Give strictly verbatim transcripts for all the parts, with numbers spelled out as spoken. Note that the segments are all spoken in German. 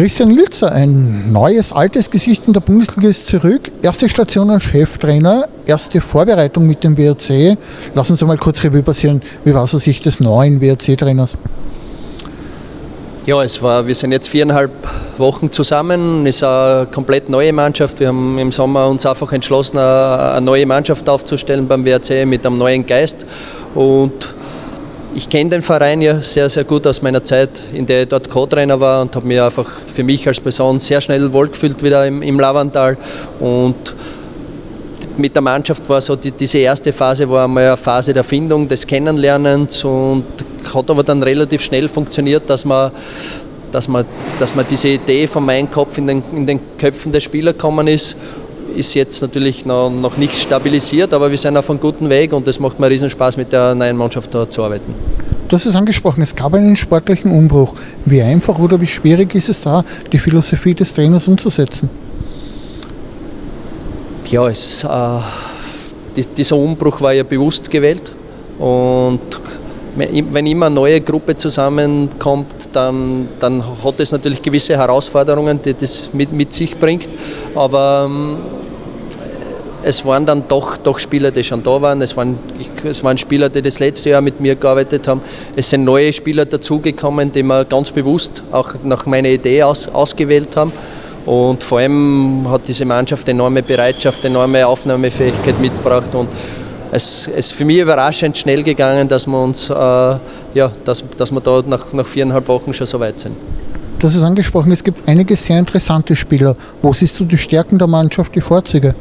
Christian Ilzer, ein neues, altes Gesicht in der Bundesliga ist zurück. Erste Station als Cheftrainer, erste Vorbereitung mit dem W R C. Lassen Sie mal kurz Revue passieren, wie war es aus Sicht des neuen W R C-Trainers? Ja, es war, wir sind jetzt viereinhalb Wochen zusammen. Es ist eine komplett neue Mannschaft. Wir haben im Sommer uns einfach entschlossen, eine neue Mannschaft aufzustellen beim W R C mit einem neuen Geist. Und ich kenne den Verein ja sehr, sehr gut aus meiner Zeit, in der ich dort Co-Trainer war, und habe mich einfach für mich als Person sehr schnell wohlgefühlt wieder im, im Lavantal. Und mit der Mannschaft war so die, diese erste Phase war einmal eine Phase der Findung, des Kennenlernens, und hat aber dann relativ schnell funktioniert, dass man, dass man, dass man diese Idee von meinem Kopf in den, in den Köpfen der Spieler gekommen ist. Ist jetzt natürlich noch, noch nicht stabilisiert, aber wir sind auf einem guten Weg und es macht mir riesen Spaß, mit der neuen Mannschaft da zu arbeiten. Du hast es angesprochen, es gab einen sportlichen Umbruch. Wie einfach oder wie schwierig ist es da, die Philosophie des Trainers umzusetzen? Ja, es, äh, die, dieser Umbruch war ja bewusst gewählt, und wenn immer eine neue Gruppe zusammenkommt, dann, dann hat es natürlich gewisse Herausforderungen, die das mit, mit sich bringt. Aber ähm, es waren dann doch, doch Spieler, die schon da waren. Es waren, es waren Spieler, die das letzte Jahr mit mir gearbeitet haben. Es sind neue Spieler dazugekommen, die wir ganz bewusst auch nach meiner Idee aus, ausgewählt haben. Und vor allem hat diese Mannschaft enorme Bereitschaft, enorme Aufnahmefähigkeit mitgebracht. Und Es ist für mich überraschend schnell gegangen, dass wir, uns, äh, ja, dass, dass wir da nach, nach viereinhalb Wochen schon so weit sind. Du hast es angesprochen, es gibt einige sehr interessante Spieler. Wo siehst du die Stärken der Mannschaft, die Vorzüge?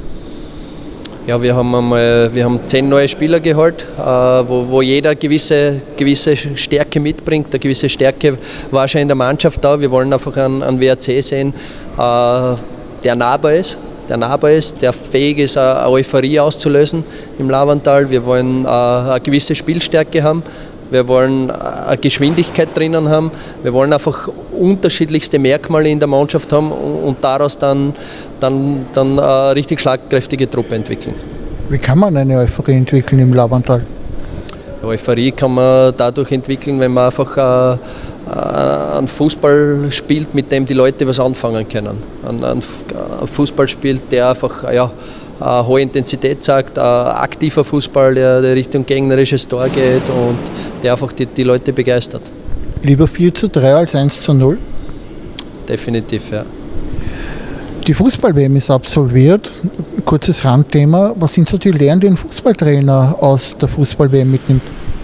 Ja, wir haben, einmal, wir haben zehn neue Spieler geholt, äh, wo, wo jeder gewisse, gewisse Stärke mitbringt. Eine gewisse Stärke war schon in der Mannschaft da. Wir wollen einfach einen, einen W R C sehen, äh, der nahbar ist. der nahbar ist, der fähig ist, eine Euphorie auszulösen im Lavantal. Wir wollen eine gewisse Spielstärke haben, wir wollen eine Geschwindigkeit drinnen haben, wir wollen einfach unterschiedlichste Merkmale in der Mannschaft haben und daraus dann, dann, dann eine richtig schlagkräftige Truppe entwickeln. Wie kann man eine Euphorie entwickeln im Lavantal? Euphorie kann man dadurch entwickeln, wenn man einfach einen Fußball spielt, mit dem die Leute was anfangen können. Ein Fußball spielt, der einfach ja, eine hohe Intensität zeigt, ein aktiver Fußball, der Richtung gegnerisches Tor geht und der einfach die, die Leute begeistert. Lieber vier zu drei als eins zu null? Definitiv, ja. Die Fußball-W M ist absolviert. Kurzes Randthema. Was sind so die Lehren, die ein Fußballtrainer aus der Fußball-W M mitnimmt?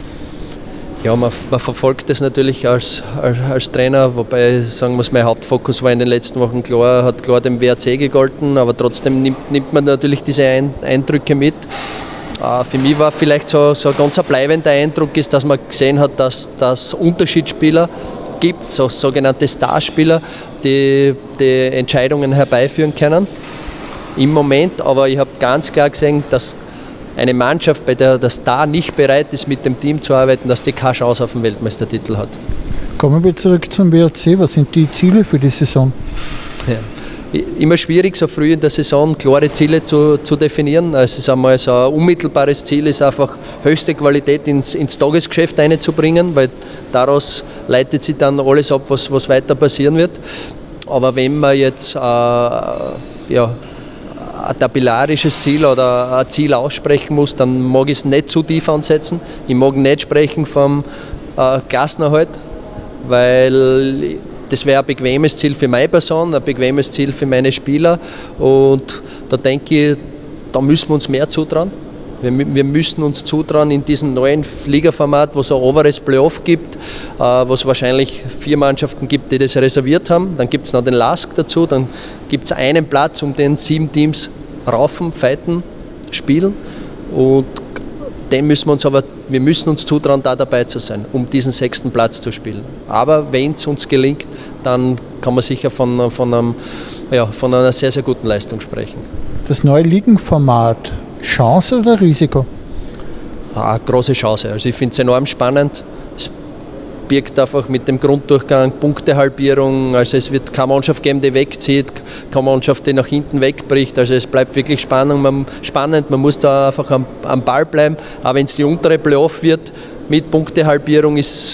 Ja, man, man verfolgt das natürlich als, als, als Trainer, wobei, sagen wir es, mein Hauptfokus war in den letzten Wochen klar, hat klar dem W R C gegolten, aber trotzdem nimmt, nimmt man natürlich diese ein, Eindrücke mit. Äh, für mich war vielleicht so, so ein ganz bleibender Eindruck, ist, dass man gesehen hat, dass es Unterschiedsspieler gibt, so sogenannte Starspieler, die, die Entscheidungen herbeiführen können im Moment, aber ich habe ganz klar gesehen, dass eine Mannschaft, bei der der Star nicht bereit ist, mit dem Team zu arbeiten, dass die keine Chance auf den Weltmeistertitel hat. Kommen wir zurück zum W R C. Was sind die Ziele für die Saison? Ja. Immer schwierig, so früh in der Saison klare Ziele zu, zu definieren. Also es ist einmal so ein unmittelbares Ziel, ist einfach höchste Qualität ins, ins Tagesgeschäft einzubringen, weil daraus leitet sich dann alles ab, was, was weiter passieren wird. Aber wenn man jetzt äh, ja, ein tabellarisches Ziel oder ein Ziel aussprechen muss, dann mag ich es nicht zu tief ansetzen. Ich mag nicht sprechen vom äh, Klassenerhalt, weil das wäre ein bequemes Ziel für meine Person, ein bequemes Ziel für meine Spieler. Und da denke ich, da müssen wir uns mehr zutrauen. Wir, wir müssen uns zutrauen in diesem neuen Ligaformat, wo es ein oberes Playoff gibt, äh, wo es wahrscheinlich vier Mannschaften gibt, die das reserviert haben. Dann gibt es noch den Lask dazu, dann gibt es einen Platz, um den sieben Teams raufen, fighten, spielen. Und dem müssen wir uns aber, wir müssen uns zutrauen, da dabei zu sein, um diesen sechsten Platz zu spielen. Aber wenn es uns gelingt, dann kann man sicher von, von, einem, ja, von einer sehr, sehr guten Leistung sprechen. Das neue Ligenformat, Chance oder Risiko? Ah, große Chance. Also ich finde es enorm spannend. Es birgt einfach mit dem Grunddurchgang Punktehalbierung. Also es wird keine Mannschaft geben, die wegzieht, keine Mannschaft, die nach hinten wegbricht. Also es bleibt wirklich spannend. Man, spannend. Man muss da einfach am, am Ball bleiben. Aber wenn es die untere Playoff wird mit Punktehalbierung, ist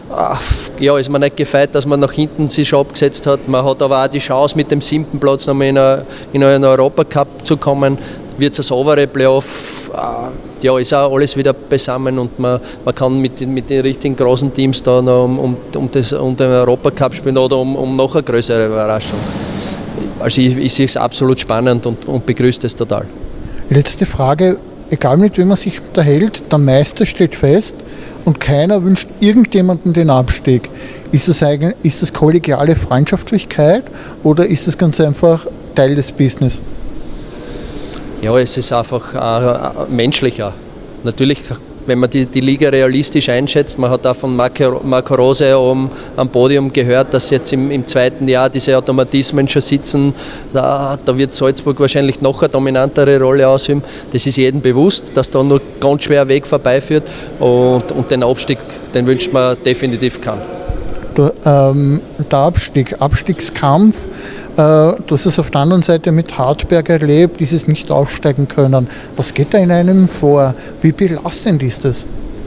Ja, ist mir nicht gefeit, dass man nach hinten sich schon abgesetzt hat. Man hat aber auch die Chance, mit dem siebten Platz noch mal in einen, in einen Europacup zu kommen. Wird es ein saubere Playoff, ja, ist auch alles wieder beisammen und man, man kann mit, mit den richtigen großen Teams da noch um, um, um, das, um den Europacup spielen oder um, um noch eine größere Überraschung. Also ich, ich sehe es absolut spannend und, und begrüße es total. Letzte Frage, egal mit wem man sich unterhält, der Meister steht fest und keiner wünscht irgendjemandem den Abstieg. Ist das, eigentlich, ist das kollegiale Freundschaftlichkeit oder ist das ganz einfach Teil des Business? Ja, es ist einfach äh, menschlicher. Natürlich, wenn man die, die Liga realistisch einschätzt, man hat auch von Marco, Marco Rose am, am Podium gehört, dass jetzt im, im zweiten Jahr diese Automatismen schon sitzen. Da, da wird Salzburg wahrscheinlich noch eine dominantere Rolle ausüben. Das ist jedem bewusst, dass da nur ganz schwer Weg vorbeiführt und, und den Abstieg, den wünscht man definitiv keinen. Der, ähm, der Abstieg, Abstiegskampf, äh, du hast es auf der anderen Seite mit Hartberg erlebt, dieses nicht aufsteigen können. Was geht da in einem vor? Wie belastend ist das?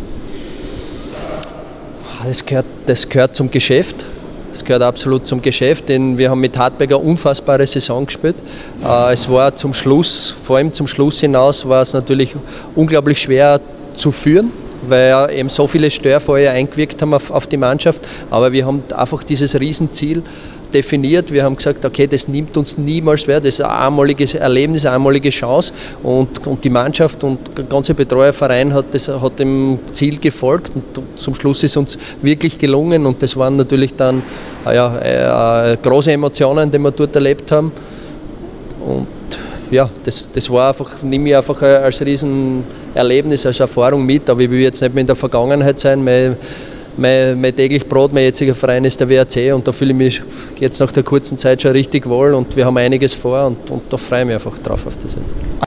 Das gehört, das gehört zum Geschäft. Das gehört absolut zum Geschäft, denn wir haben mit Hartberg eine unfassbare Saison gespielt. Äh, es war zum Schluss, vor allem zum Schluss hinaus, war es natürlich unglaublich schwer zu führen, weil eben so viele Störfeuer eingewirkt haben auf, auf die Mannschaft. Aber wir haben einfach dieses Riesenziel definiert. Wir haben gesagt, okay, das nimmt uns niemals wer. Das ist ein einmaliges Erlebnis, eine einmalige Chance. Und, und die Mannschaft und der ganze Betreuerverein hat, das, hat dem Ziel gefolgt. Und zum Schluss ist uns wirklich gelungen. Und das waren natürlich dann ja, äh, große Emotionen, die wir dort erlebt haben. Und ja, das, das war einfach, nehme ich einfach als Riesenerlebnis, als Erfahrung mit, aber ich will jetzt nicht mehr in der Vergangenheit sein. Mein, mein, mein täglich Brot, mein jetziger Verein ist der W R C und da fühle ich mich jetzt nach der kurzen Zeit schon richtig wohl und wir haben einiges vor und, und da freue ich mich einfach drauf auf das.